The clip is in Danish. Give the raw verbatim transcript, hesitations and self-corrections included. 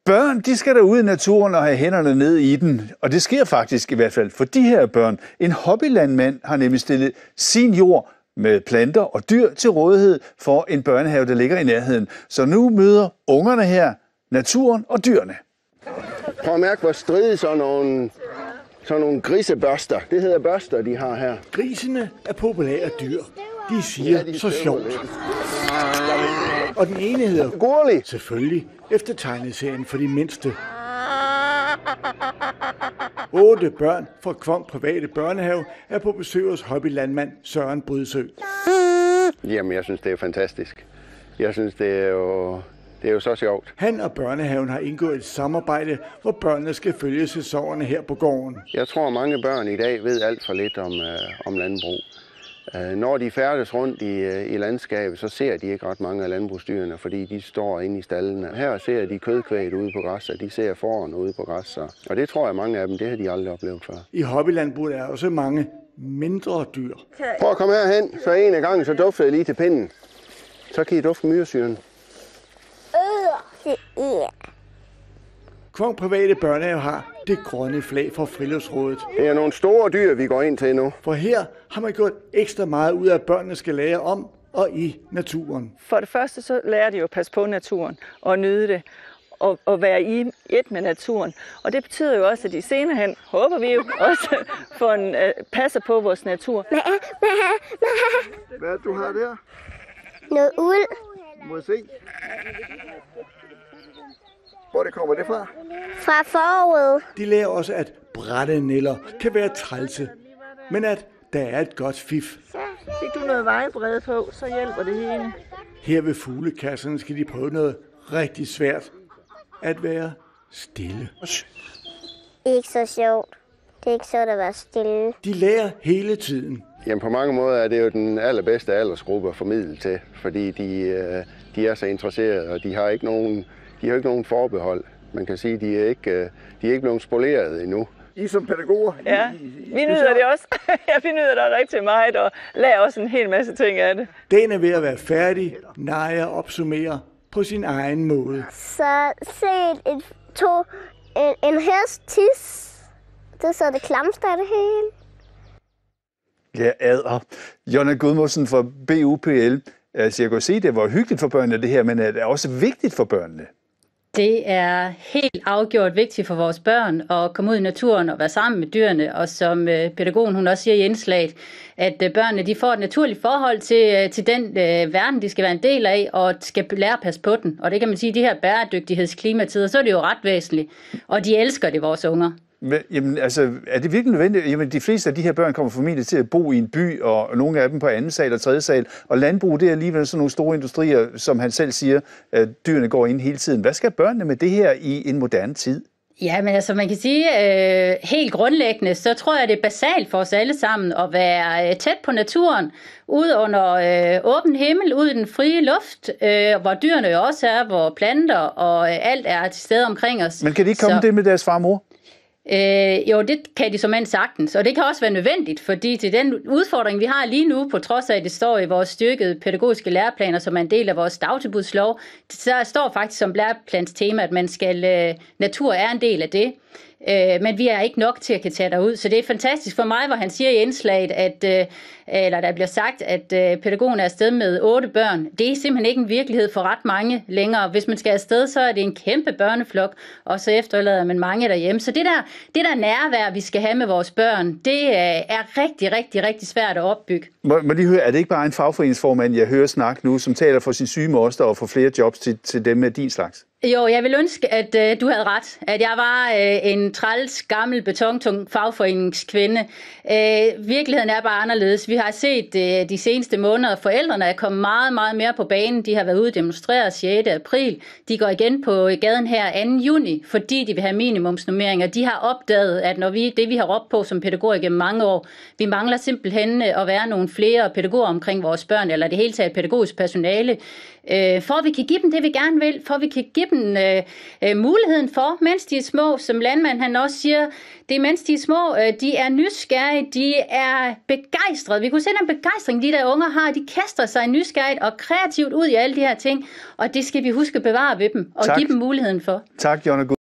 Børn, de skal da ud i naturen og have hænderne ned i den, og det sker faktisk i hvert fald for de her børn. En hobbylandmand har nemlig stillet sin jord med planter og dyr til rådighed for en børnehave, der ligger i nærheden. Så nu møder ungerne her naturen og dyrene. Prøv at mærke, hvor stride sådan nogle, sådan nogle grisebørster. Det hedder børster, de har her. Grisene er populære dyr. De siger ja, de så sjovt. Og den ene hedder Gurli. Selvfølgelig efter tegneserien for de mindste. Otte børn fra Kvong Private Børnehave er på besøg hos hobbylandmand Søren Brydsø. Jamen, jeg synes, det er fantastisk. Jeg synes, det er jo, det er jo så sjovt. Han og børnehaven har indgået et samarbejde, hvor børnene skal følge sæsonerne her på gården. Jeg tror, mange børn i dag ved alt for lidt om, øh, om landbrug. Når de færdes rundt i, i landskabet, så ser de ikke ret mange af landbrugsdyrene, fordi de står inde i stallene. Her ser de kødkvæget ude på græs, og de ser fårene ude på græs. Og det tror jeg, mange af dem, det har de aldrig oplevet før. I hobbylandbruget er også mange mindre dyr. Prøv at komme herhen, så en af gangen, så dufter jeg lige til pinden. Så kan I dufte myresyren. Kvong Private Børnehave har det grønne flag for Friluftsrådet. Det er nogle store dyr, vi går ind til nu. For her har man gjort ekstra meget ud af, at børnene skal lære om og i naturen. For det første så lærer de jo at passe på naturen og nyde det og, og være i et med naturen. Og det betyder jo også, at de senere hen, håber vi jo, også får en, uh, passer på vores natur. Hvad er det, du har der? Noget uld. Må jeg se? Hvor det kommer det fra? Fra foråret. De lærer også, at brættenælder kan være trælse, men at der er et godt fif. Fik du noget vejbrede på, så hjælper det hele. Her ved fuglekasserne skal de prøve noget rigtig svært. At være stille. Ikke så sjovt. Det er ikke sjovt at være stille. De lærer hele tiden. Jamen på mange måder er det jo den allerbedste aldersgruppe at formidle til, fordi de, de er så interesserede, og de har ikke nogen... De har ikke nogen forbehold. Man kan sige, at de er ikke, de er ikke blevet spoleret endnu. I som pædagoger? Ja, vi nyder det også. Ja, vi nyder det rigtig meget og lærer også en hel masse ting af det. Den er ved at være færdig, Naja opsummerer på sin egen måde. Så set et, to, en, en hest tis. Det så det klamste af det hele. Ja, adder. Jonna Gudmundsen fra B U P L. Altså, jeg kan se, at det var hyggeligt for børnene det her, men er det også vigtigt for børnene? Det er helt afgjort vigtigt for vores børn at komme ud i naturen og være sammen med dyrene, og som pædagogen hun også siger i indslaget, at børnene de får et naturligt forhold til, til den øh, verden, de skal være en del af, og skal lære at passe på den. Og det kan man sige, at de her bæredygtighedsklimatider, så er det jo ret væsentligt, og de elsker det, vores unger. Men, jamen, altså, er det virkelig nødvendigt? Jamen, de fleste af de her børn kommer formentlig til at bo i en by, og nogle af dem på anden sal og tredje sal. Og landbrug, det er alligevel sådan nogle store industrier, som han selv siger, at dyrene går ind hele tiden. Hvad skal børnene med det her i en moderne tid? Ja, men altså man kan sige, øh, helt grundlæggende, så tror jeg, det er basalt for os alle sammen at være tæt på naturen, ud under øh, åben himmel, ud i den frie luft, øh, hvor dyrene jo også er, hvor planter og øh, alt er til stede omkring os. Men kan de ikke komme så... det med deres far og mor? Øh, jo, det kan de som end sagtens, og det kan også være nødvendigt, fordi til den udfordring, vi har lige nu, på trods af, at det står i vores styrkede pædagogiske læreplaner, som er en del af vores dagtilbudslov, så står faktisk som læreplanstema, at man skal, øh, natur er en del af det. Øh, men vi er ikke nok til at kan tage derud, så det er fantastisk for mig, hvor han siger i indslaget, at, øh, eller der bliver sagt, at øh, pædagogen er afsted med otte børn. Det er simpelthen ikke en virkelighed for ret mange længere. Hvis man skal afsted, så er det en kæmpe børneflok, og så efterlader man mange derhjemme. Så det der, det der nærvær, vi skal have med vores børn, det øh, er rigtig, rigtig, rigtig svært at opbygge. Må, må lige høre, er det ikke bare en fagforeningsformand, jeg hører snakke nu, som taler for sin syge moster og for flere jobs til, til dem med din slags? Jo, jeg vil ønske, at øh, du havde ret. At jeg var øh, en træls, gammel, betontung fagforeningskvinde. Øh, virkeligheden er bare anderledes. Vi har set øh, de seneste måneder, forældrene er kommet meget, meget mere på banen. De har været ude og demonstrere sjette april. De går igen på gaden her anden juni, fordi de vil have minimumsnormeringer. De har opdaget, at når vi, det vi har råbt på som pædagoger gennem mange år, vi mangler simpelthen at være nogle flere pædagoger omkring vores børn, eller det hele taget pædagogisk personale. øh, for at vi kan give dem det, vi gerne vil, for at vi kan give dem øh, øh, muligheden for, mens de er små, som landmand han også siger, det er mens de er små, øh, de er nysgerrige, de er begejstrede. Vi kunne se den begejstring, de der unger har, de kaster sig nysgerrigt og kreativt ud i alle de her ting, og det skal vi huske at bevare ved dem, og tak. give dem muligheden for. Tak, Jonna.